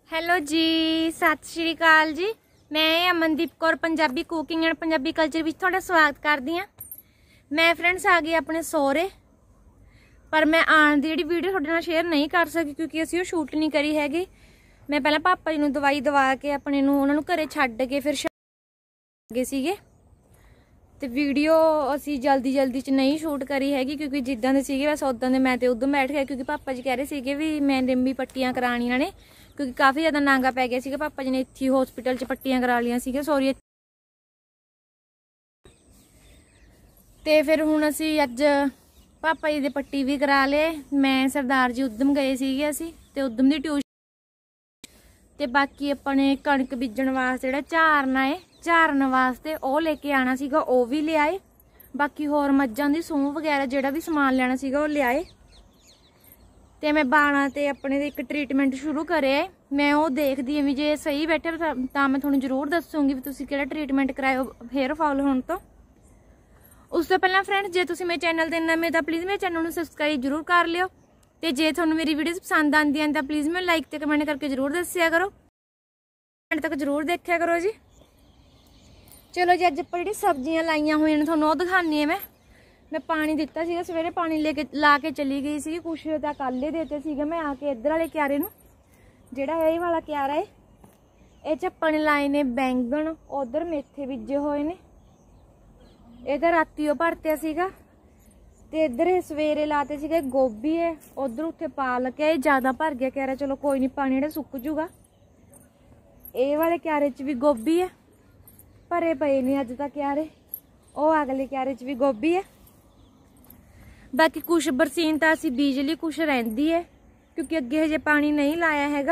Hello जी, सत श्री अकाल जी। मैं Amandeep Kaur Punjabi cooking and Punjabi culture विच तुहाडा स्वागत करदी हां। मैं फ्रेंड्स आ गई अपने सोहरे, पर मैं आने दी जिहड़ी वीडियो तुहाडे नाल शेयर नहीं कर सकी क्योंकि असीं ओह शूट नहीं करी हैगी। मैं पहले पापा जी नूं दवाई दवा के अपने नूं उहनां नूं घरे छड्ड के फिर गए सीगे ते वीडियो असी जल्दी च नहीं शूट करी हैगी क्योंकि जिद्दां दे सीगे बस उदां दे मैं ते उधम बैठ गया क्योंकि पापा जी कह रहे सीगे भी मैंने भी पट्टियां कराणियां ने क्योंकि काफ़ी ज़्यादा नांगा पै गया सीगा। पापा जी ने इत्थे हॉस्पिटल च पट्टियां करा लियां सीगे सॉरी। ते फिर हुण असी अज पापा जी दे पट्टी भी करा ले। मैं सरदार जी उधम गए सीगे असी ते उधम दी ट्यूशन ते बाकी अपने कणक बीजण वास्ते जिहड़ा झारना है झारन वास्ते ओह लेके आना सीगा ओह भी लियाए। बाकी होर मज्जां दी सूह वगैरह जिहड़ा भी समान लेना सीगा ओह लियाए। ते मैं बाणा ते अपने एक ट्रीटमेंट शुरू करे। मैं वो देखदी हां भी जे सही बैठे तां मैं तुहानूं जरूर दसूंगी भी तुसीं किहड़ा ट्रीटमेंट कराओ हेयर फॉल होण तो। उस तो पहलां फ्रेंड्स जे तुसीं मेरे चैनल ते नवें तां प्लीज़ मेरे चैनल नूं सबसक्राइब जरूर कर लिओ ते जे तुहानूं मेरी वीडियोज़ पसंद आंदियां तां प्लीज़ मैं लाइक ते कमेंट करके जरूर दस्सिया करो, एंड तक जरूर देखिया करो जी। चलो जी अज आपां जिहड़ी सब्जियां लाइयां होईयां ने तुहानूं ओह दिखानी है। मैं पानी दिता सीगा सवेरे, पानी लेके ला के चली गई सी। कुछ तां कल ही देते सीगे मैं आके इधर वाले क्यारे नूं जिहड़ा ये वाला क्यारा है ये च आपां ने लाए ने बैंगन, उधर मेथे बीजे होए ने, इधर राती ओह भरतिया सीगा ते इधर सवेरे लाते सीगे गोभी है, उधर उत्थे पालक है। ज़्यादा भर गया क्यारा, चलो कोई नहीं पानी जिहड़ा सुक जूगा। ये वाले क्यारे च भी गोभी है, भरे पे ने अज तक क्यारे। ओह अगले क्यारे च भी गोभी है। बाकी कुछ बरसीन तो असी बीज ली, कुछ रहिंदी है क्योंकि अगे हजे पानी नहीं लाया हैगा।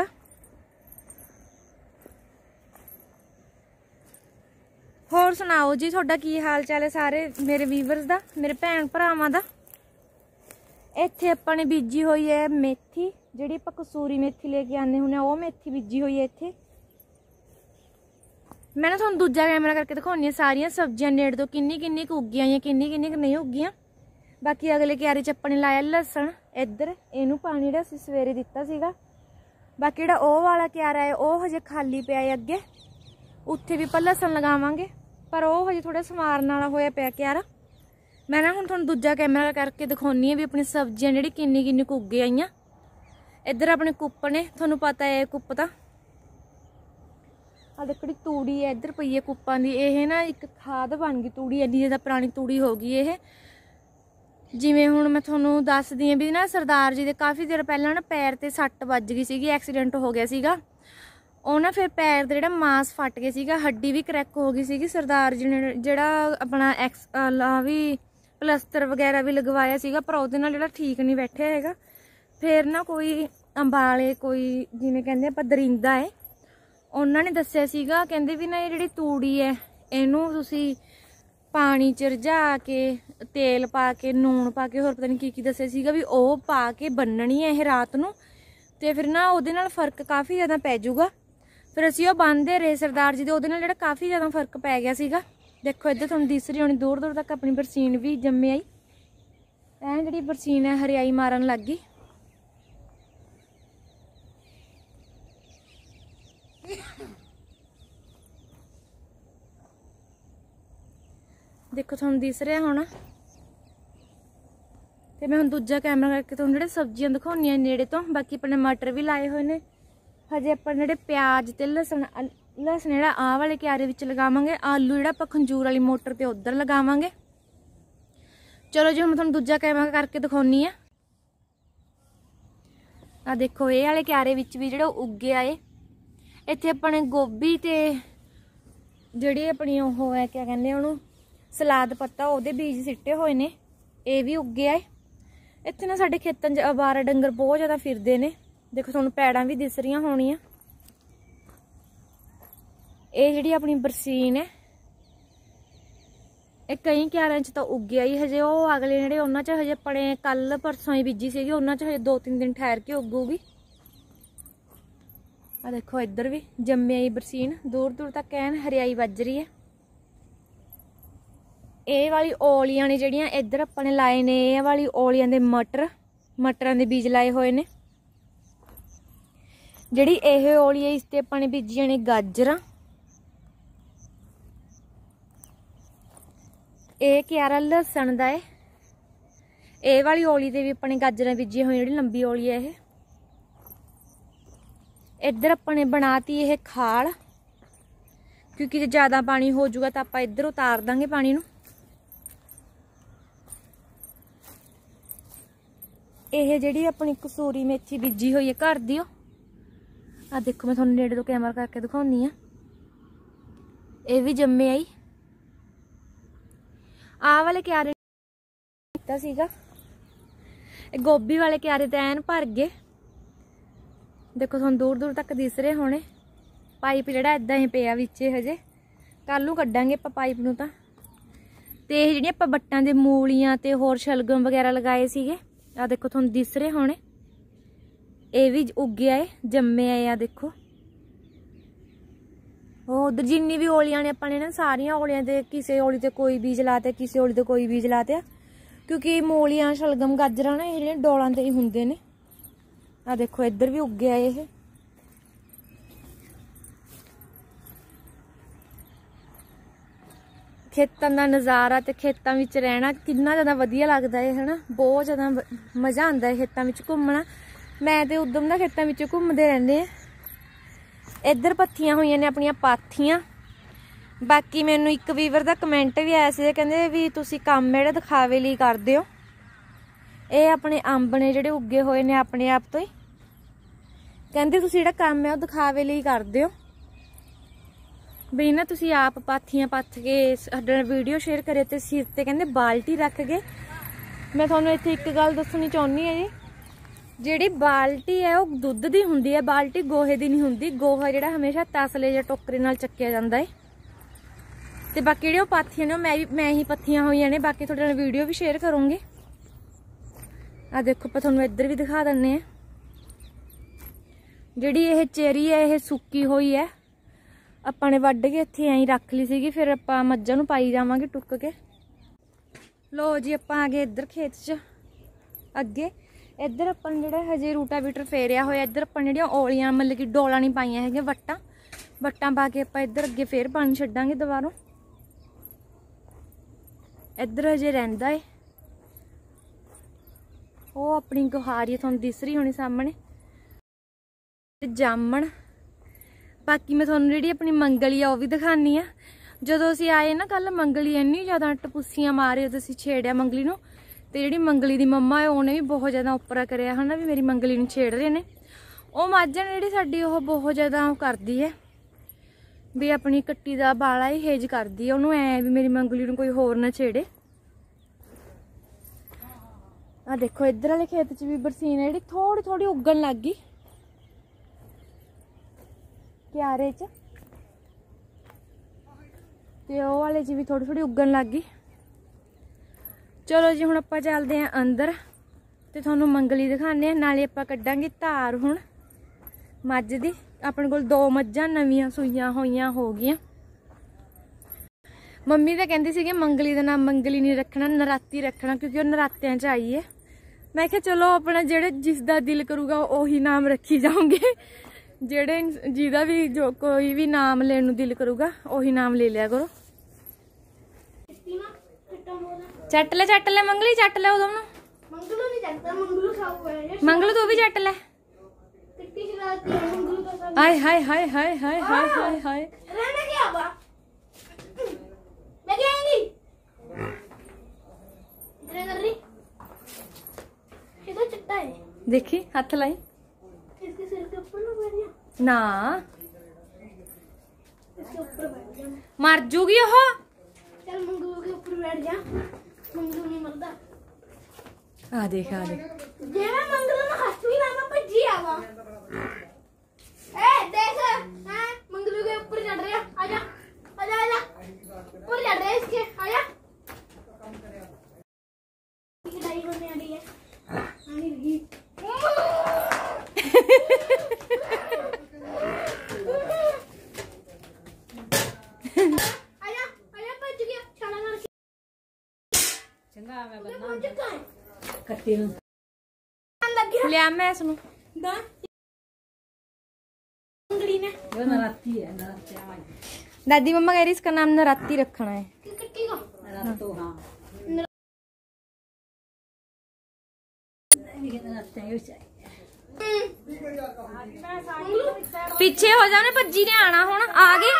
होर सुनाओ जी, तुहाडा की हाल चाल है सारे मेरे वीवर्स दा, मेरे भैन भरावां दा। इत्थे आपां ने बीजी हुई है मेथी, जिहड़ी आपां कसूरी मेथी लेके आने हुणे ओह मेथी बीजी हुई है इत्थे। मैं ना तुहानूं दूजा कैमरा करके दिखाउणी है सारियां सब्जियां नेड़े तो किन्नी किन्नी उगियां किन्नी किन्नी नहीं उगियां। बाकी अगले क्यारे च अपने लाया लसन, इधर इनू पानी जिहड़ा असीं सवेरे दिता सीगा। बाकी जिहड़ा ओह वाला क्यारा है ओह हजे खाली पिया है, अगे उत्थे भी आपां लसन लगावांगे पर ओह हजे थोड़ा संवारन वाला होया पिया क्यारा। मैं ना हुण तुहानूं दूजा कैमरा करके दिखाउणी है भी अपनी सब्जियां जिहड़ी किन्नी किन्नी उगे आईयां। इधर अपने कुप्प ने, तुहानूं पता है कुप्प दा आ देखड़ी तूड़ी है इधर पई है कुप्पां दी। यह ना एक खाद बन गई तूड़ी, इन्नी ज़्यादा पुरानी तूड़ी हो गई यह। जिवें हुण मैं तुहानूं दसदी भी ना सरदार जी दे काफ़ी देर पहलां ना पैर ते सट्ट वज गई सीगी, एक्सीडेंट हो गया सीगा। ਉਹ ना फिर पैर ਦਾ ਜਿਹੜਾ मांस फट गया सीगा, हड्डी भी क्रैक हो गई सीगी। सरदार जी ने ਜਿਹੜਾ अपना भी प्लस्तर वगैरह भी लगवाया सीगा पर ਉਹਦੇ ਨਾਲ ਜਿਹੜਾ ठीक नहीं बैठा हैगा। फिर ना कोई अंबाले कोई जिवें कहंदे आपां दरिंदा है, ਉਹਨਾਂ ने दस्सिया सीगा कहंदे भी ना ये ਜਿਹੜੀ तूड़ी है ਇਹਨੂੰ ਤੁਸੀਂ पानी च रझा के तेल पा के नून पा के होर पता नहीं की दस्सिया सीगा भी ਉਹ पा के बन्ननी है ਇਹ रात नूं ते फिर ना ਉਹਦੇ ਨਾਲ फर्क काफ़ी ज़्यादा पै जूगा। फिर असीं ਉਹ ਬੰਨ੍ਹਦੇ ਰਹੇ सरदार जी दे, ਉਹਦੇ ਨਾਲ ਜਿਹੜਾ काफ़ी ज़्यादा फर्क पै गया सीगा। देखो इधर तुहानूं दिस रही होनी दूर दूर तक अपनी बरसीन भी जम्मे आई, ऐ जिहड़ी बरसीन है हरियाई मारन लग गई। देखो तुहानूं दिस रहा होना। तो मैं हुण दूजा कैमरा करके तुहानूं जिहड़े सब्जियां दिखाउणी नेड़े तो। बाकी अपने मटर भी लाए हुए ने। हजे अपन जिहड़े प्याज ते लसन जिहड़ा आह वाले क्यारे विच लगावांगे, आलू जिहड़ा आपां खंजूर वाली मोटर ते उधर लगावांगे। चलो जी हुण मैं तुहानूं दूजा कैमरा करके दिखाउणी आ। आ देखो ये वाले क्यारे विच भी जिहड़ा उगे आए। इत्थे अपने गोभी ते जिहड़ी अपनी ओह है क्या कहंदे उहनूं सलाद पत्ता ਉਹਦੇ बीज सिट्टे हुए ने, ये भी उगे आए। इत्थे ना साडे खेतां 'च आवारा डंगर बहुत ज़्यादा फिरदे ने। देखो तुहानूं पैड़ां भी दिस रही होणियां। ये जिहड़ी अपनी बरसीन है ये कई क्यारियां च तो उगे आई, हजे वो अगले जिहड़े उन्हां च हजे अपने कल परसों ही बीजी सीगी, उन्हां च हजे 2-3 दिन ठहर के उगूगी। आ देखो इधर भी जम्मे आई बरसीन, दूर दूर तक ऐन हरियाई वज रही है। ये वाली औलियां ने जिहड़ियां इधर अपने लाए ने, ये वाली औलियां दे मटरां दे बीज लाए हुए ने। ਜਿਹੜੀ ਇਹ ਔਲੀ ਹੈ ਇਸ ਤੇ ਆਪਾਂ ਨੇ ਬੀਜੀਆਂ ਨੇ ਗਾਜਰਾਂ। ਇਹ ਕਿਆਰਾ ਲਸਣ ਦਾ ਹੈ। ਇਹ ਵਾਲੀ ਔਲੀ ਤੇ ਵੀ ਆਪਾਂ ਨੇ ਗਾਜਰਾਂ ਬੀਜੀਆਂ ਹੋਈਆਂ, ਜਿਹੜੀ ਲੰਬੀ ਔਲੀ ਹੈ ਇਹ। ਇੱਧਰ ਆਪਾਂ ਨੇ ਬਣਾਤੀ ਇਹ ਖਾਲ, क्योंकि जो ज़्यादा पानी हो जाएगा तो आप इधर उतार देंगे पानी नू। यह जी अपनी कसूरी मेथी बीजी हुई है घर दी। आ देखो मैं थोड़ा नेड़े तो कैमरा करके दिखानी है। ये भी जम्मे आई। आ वाले क्यारे सीगा, गोभी वाले क्यारे तो एन भर गए। देखो थोड़ा दूर दूर तक दिस रहे होने। पाइप जिहड़ा इदां ही पिया विच हजे, कल नूं कड्डांगे आपां पाइप नूं तां। ते इह जिहड़ियां आपां बट्टां दे मूलियां ते होर शलगम वगैरह लगाए सीगे, आ देखो तुहानूं दिस रहे होणे। ਇਹ भी उगे आए, जम्मे आए। आ देखो उधर जिन्नी भी औलियां ने अपने ना सारियां औलियां ते किसी औली ते कोई बीज लाते, किसी औली ते कोई बीज लाते, क्योंकि मूलियां शलगम गाजरां ना ये डोलां ते ही हुंदे ने। आ देखो इधर भी उगे आए ये। खेतों का नज़ारा तो खेतों में रहना कितना ज़्यादा वधिया लगता है ना। बहुत ज़्यादा मज़ा आता है खेतों में घूमना। मैं तो उदम ना खेतों में घूमते रहने। इधर पत्थियां हुई ने अपनिया पाथियां। बाकी मैनू एक वीवर का कमेंट भी आया से, कहते भी तुसी काम जिहड़े दिखावे लई करदे हो। ये अपने अंब ने जिहड़े उगे हुए ने अपने आप तो ही, कहते तुसी जिहड़ा काम है वो दिखावे लई करदे हो। भी ना तुसी आप पाथियां पत्थ के साडे वीडियो शेयर करे ते सिर ते कहंदे बाल्टी रख के। मैं तुहानूं इत्थे एक गल दस्सणी चाहुंदी हां जी, जिहड़ी बाल्टी है वो दुध दी हुंदी है, बाल्टी गोहे दी नहीं हुंदी। गोहा जिहड़ा हमेशा तसले या टोकरे नाल चक्किया जांदा है। ते बाकी जिहड़े पाथियां ने मैं ही पत्थियां होईयां ने, बाकी तुहाडे नाल वीडियो भी शेयर करूंगी। आ देखो आपां तुहानूं इधर भी दिखा दिंने आ। जिहड़ी ये चेरी है ये सुक्की हुई है, ਆਪਾਂ ਨੇ ਵੱਢ ਕੇ ਇੱਥੇ ਐਂ ਰੱਖ ਲਈ ਸੀਗੀ, ਫਿਰ ਆਪਾਂ ਮੱਝਾਂ ਨੂੰ ਪਾਈ ਜਾਵਾਂਗੇ ਟੁੱਕ ਕੇ। ਲੋ ਜੀ ਆਪਾਂ ਆ ਗਏ ਇੱਧਰ ਖੇਤ 'ਚ ਅੱਗੇ। ਇੱਧਰ ਆਪਾਂ ਨੇ ਜਿਹੜਾ ਹਜੇ ਰੂਟਾਵੀਟਰ ਫੇਰਿਆ ਹੋਇਆ। ਇੱਧਰ ਆਪਾਂ ਜਿਹੜੀਆਂ ਔਲੀਆਂ ਮਤਲਬ ਕਿ ਡੋਲਾਂ ਨਹੀਂ ਪਾਈਆਂ ਹੈਗੀਆਂ, ਵੱਟਾਂ ਪਾ ਕੇ ਆਪਾਂ ਇੱਧਰ ਅੱਗੇ ਫੇਰ ਪਾਣੀ ਛੱਡਾਂਗੇ ਦੁਬਾਰਾ। ਇੱਧਰ ਹਜੇ ਰਹਿੰਦਾ ਏ ਉਹ ਆਪਣੀ ਗੁਹਾਰੀ ਤੁਹਾਨੂੰ ਦਿਸ ਰਹੀ ਹੋਣੀ ਸਾਹਮਣੇ, ਜਾਮਣ। बाकी मैं थोनू जी अपनी मंगली आ भी दिखानी आ। जो असी आए ना कल, मंगली इन्नी ज़्यादा टपुसियां मारे तो असी छेड़िया मंगली नूं। ते जिहड़ी मंगली दी मम्मा है उन्हें भी बहुत ज़्यादा उपरा करिया है ना, भी मेरी मंगली नूं छेड़ रहे ने। वो मझ जिहड़ी साडी ओह बहुत ज़्यादा करदी है, भी अपनी कट्टी दा बाला ही हेज करदी है। उन्होंने ऐ भी मेरी मंगली नूं कोई होर ना छेड़े। आ देखो इधर वाले खेत च भी बरसीन है जिहड़ी थोड़ी थोड़ी उगन लग गई क्यारे च, ते ओह वाले च भी थोड़ी थोड़ी उगन लग गई। चलो जी हुण आपां चलदे हैं अंदर ते तुहानूं मंगली दिखाने, नाले आपां कड्डांगे धार हुण मझ दी। अपने कोल 2 मझां नवीआं सूईआं होईआं हो गईआं। मम्मी तो कहंदी सीगी मंगली दा नाम मंगली नहीं रखना, नराती रखना, क्योंकि ओह नरात्तिआं च आई है। मैं कहा चलो अपना जेह्ड़ा जिसदा दिल करूगा उही नाम रखी जाऊंगे। जेड़े जिहदा भी जो कोई भी नाम लेने नूं दिल करूगा उही नाम ले लिया करो। चट ले मंगली, चट ले उदम नूं। मंगलू तू भी चट ले। हाय हाय हाय हाय हाय हाय हाय हाय। देखी हाथ लाई ना, मर जूगी ओह। चल मंगलू के ऊपर बैठ जा, मंगलू नहीं मरदा। आ देख जे मैं मंगलू ना हाथ भी लाना भज्जी आवा। ए देख हां मंगलू के ऊपर चढ़ रहा। आजा आजा आजा, ऊपर चढ़ रहा है इसके। आजा लड़ाई होने आ रही है। आने लगी। लिया मैं इसनूं जो नराती है, दादी मम्मा कह रही इसका नाम नराती रखना है। नरातो, हाँ। पीछे हो जाने, भज्जी ने आना हुण, आ गए।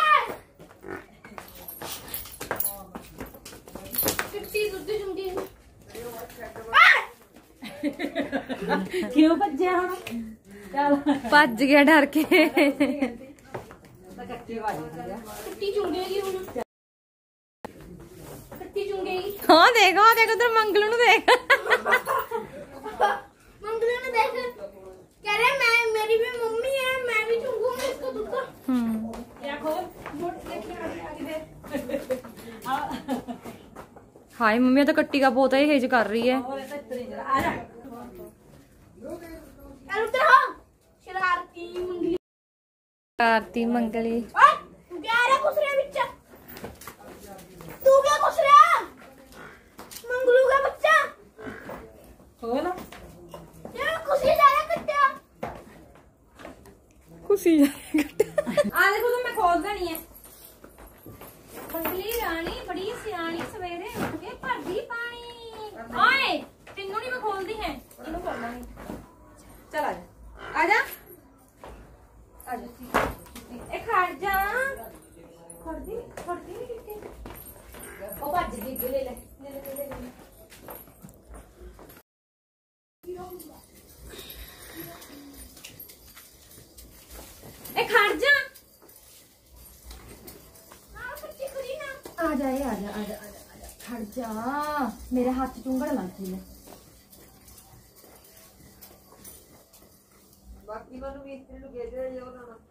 क्यों भज्जिया हुण? चल भज गया डर के। हाँ देख उधर मंगलू नु देख। मंगलू ने देख, कह रहे मैं, मेरी भी मम्मी है, मैं भी चूंगूंगा इसको दूध। हाय मम्मी तो कट्टी का पोता ही हेज कर रही है। शरारती मंगली, शरारती मंगली। तू क्या रहा घुस रहा बच्चा? तू क्या घुस रहा? मंगलू का बच्चा खोल। ये खुशी जा रहा कट्टा, खुशी आ देखो तो मैं खोल देनी है। मंगली रानी बड़ी सियानी, सवेरे उठ के भरदी पानी। ओए तेनू नहीं मैं खोलदी है, इनु खोल लांगी। चल आ जा, आ जा। ए खड़ जा, खड़दी कितने ओ भज गई, ले ले ले ले ले ले। ए खड़ जा, आ जा खड़ जा, मेरे हाथ चुंगड़ लग गई है। बाकी वालों भी इतने लोग गए थे, ये वाला